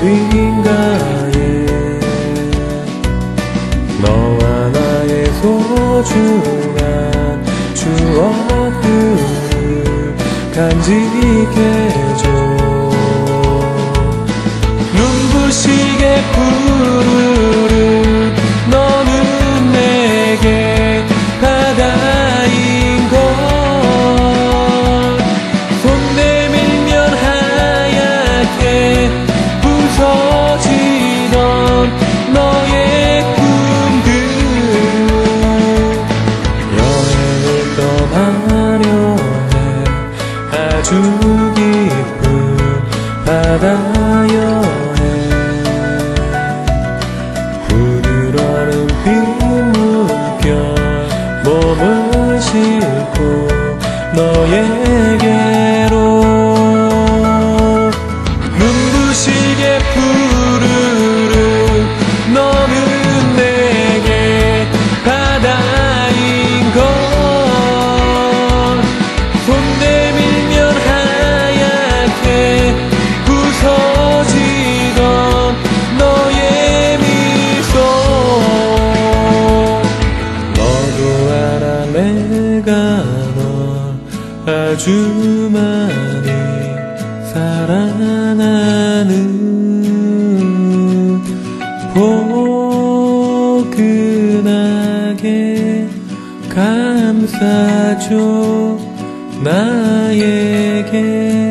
어딘가에 너와 나의 소중한 추억들을 간직해줘. 눈부시게 푸르른 너는 내게 바다인 걸. 손 내밀면 하얗게 부서지던 너의 꿈들. 여행을 떠나려 해. 아주 깊은 바다 여행. 부드러운 빗물결 몸을 싣고 너에게로. 눈부시게 푸르른 너는 내게 바다인 걸. 손 내밀면 하얗게 부서지던 너의 미소. 너도 알아 내가 널 아주 많이 사랑하는. 포근하게 감싸줘 나에게.